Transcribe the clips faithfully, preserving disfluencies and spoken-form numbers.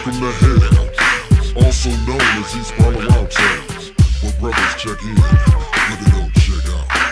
Welcome to hell, also known as East Palo Alto, where brothers check in, but they don't check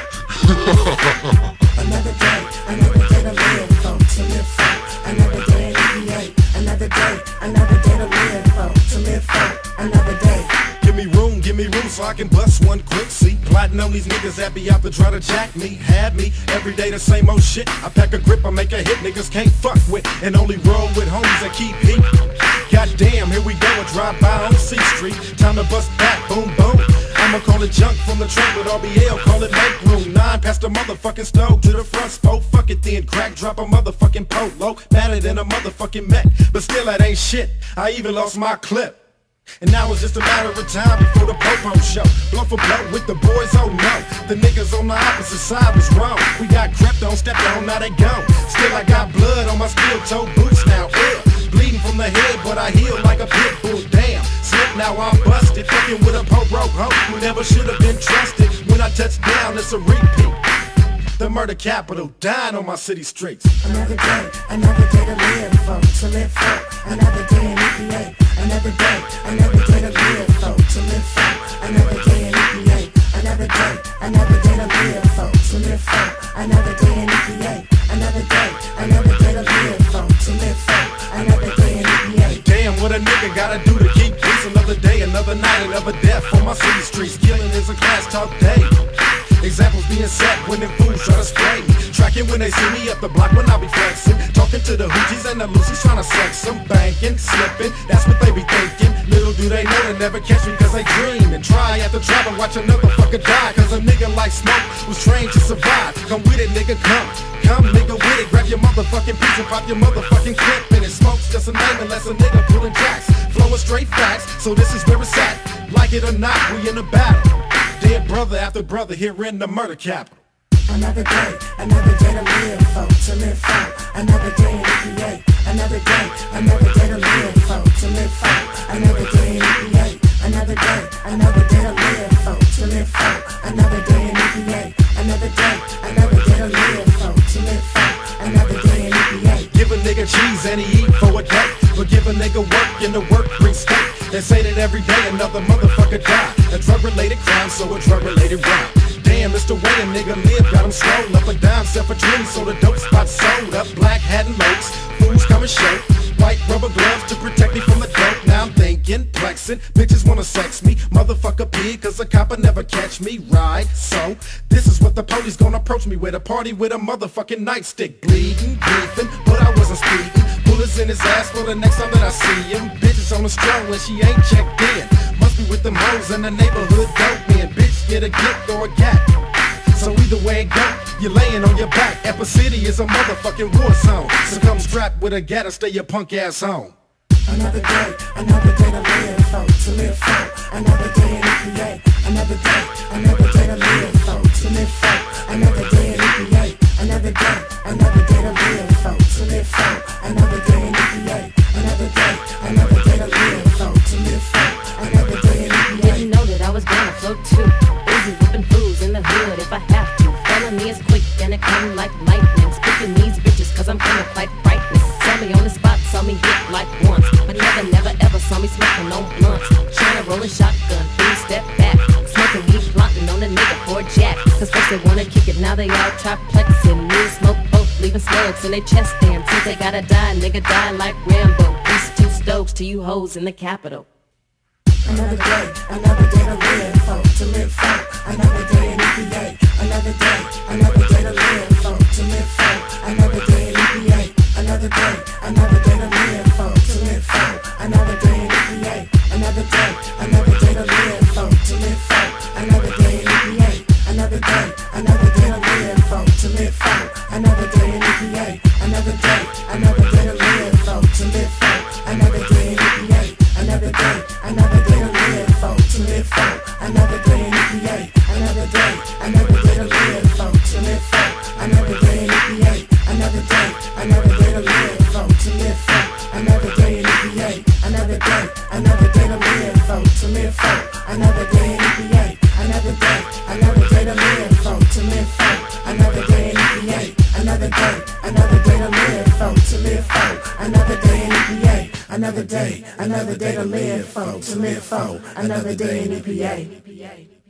out. Another day, another day to live for, to live for. Another day in E P A. Another day, another day to live for, to live for. Another day. Give me room, give me room so I can bust one quick. See, plotting on these niggas that be out to try to jack me. Had me, every day the same old shit. I pack a grip, I make a hit, niggas can't fuck with. And only roll with homies that keep heat. Goddamn, here we go, a drive-by on C Street. Time to bust back, boom, boom. I'ma call it junk from the trunk with R B L, call it make room. Nine past the motherfucking stove to the front spoke. Fuck it then, crack, drop a motherfucking polo. Badder than a motherfucking mech, but still that ain't shit. I even lost my clip. And now it's just a matter of time before the Popo show. Blow for blow with the boys, oh no. The niggas on the opposite side was wrong. We got crept on, stepped on, now they gone. Still I got blood on my steel-toe boots now. Ugh. Bleeding from the head, but I heal like a pit bull. Damn, slip now I'm busted. Fucking with a po-bro hoe who never should have been trusted. When I touch down, it's a repeat. The murder capital, dying on my city streets. Another day, another day to live for, to live for. Another day in E P A. Another day, another day to live for, to live for. Another day in E P A. Another day, another day to live for, to live for. Another day in E P A. Another day, another day to live for, to live for. Another day in E P A. Damn, what a nigga gotta do to keep peace. Another day, another night, another death on my city streets. Killing is a class talk day. Examples being set when them fools try to spray me. Tracking when they see me up the block when I be flexing. Talking to the hoochies and the loosies trying to sex them. Banking, slipping, that's what they be thinking. Little do they know they never catch me cause they dream. And try after try to watch another fucker die. Cause a nigga like Smoke was trained to survive. Come with it, nigga, come. Come, nigga, with it. Grab your motherfucking piece and pop your motherfucking clip. And it Smoke's just a name unless a nigga pulling jacks. Flowing straight facts, so this is where it's at. Like it or not, we in a battle. Dead brother after brother here in the murder capital. Another day, another day to live for, to live for. Another day in E P A. Another day, another day to live for, to live for. Another day in E P A. Another day, another day to live for, to live for. Another day in E P A. Another day, another day to live for, to live for. Another day in E P A. Give a nigga cheese and he eat for a day. But give a nigga work and the work brings steak. They say that every day another motherfucker die. A drug-related crime, so a drug-related rhyme. Damn, it's the way a nigga live, got him swole up a dime, set for twenty, so the dope spot sold up. Black hat and locs, fools come and show. White rubber gloves to protect me from the dope. Now I'm thinking, plexing, bitches wanna sex me. Motherfucker pig, cause a copper never catch me. Right, so this is what the police gonna approach me with. A party with a motherfucking nightstick. Bleeding, griefing, but I wasn't speeding. Bullets in his ass for the next time that I see him. Bitches on the stroll when she ain't checked in. Must be with them hoes in the neighborhood dope man. Bitch, get a gift or a gap. So either way it go, you're laying on your back. Epic City is a motherfucking war zone. So come strapped with a gat and stay your punk ass home. Another day, another day to live for, to live for. Another day in E P A. Another day, another day to live for, to live for. Another day in E P A. Another day, another day to live for, to live for. Another day in E P A. Another day, another day to live for, to live for. Another day in E P A. Did you know that I was gonna float too? Busy whipping fools in the hood if I have to. Felony is quick and it come like lightning. Speaking these bitches cause I'm kinda quite frightening. Saw me on the spot, saw me hit like once. But never, never, ever saw me smoking on blunts. Tryna roll a shotgun, three step back. Smoking weed, plotting on a nigga for a jack. Cause first they wanna kick it, now they all triplexing. Me and Smoke both leaving slugs in their chest stand. Since they gotta die, nigga die like Rambo. These two stoves to you hoes in the Capitol. Another day, another day to live for, to live for. Another day in E P A. Another day, another day to live for, to live for. Another day in E P A. Another day, another day to live for, to live for. Another day in E P A. Another day, another day to live for, to live for. Another day in E P A. Another day, another day to live for, to live for. Another day in E P A. Another day, another day to live for, to live for. Another day in E P A. Another day, another day to live for, to live for. Another day in E P A. Another day, another day to live for, to live for. Another day in E P A. Another day, another day to live for, to live for. Another day in E P A. Another day, another day to live for, to live for. Another day in E P A. Another day, another day to live for, to live for. Another day in E P A. Another day, another day to live for, to live for. Another day in E P A. another day, another day to live for, to live for, another day in E P A.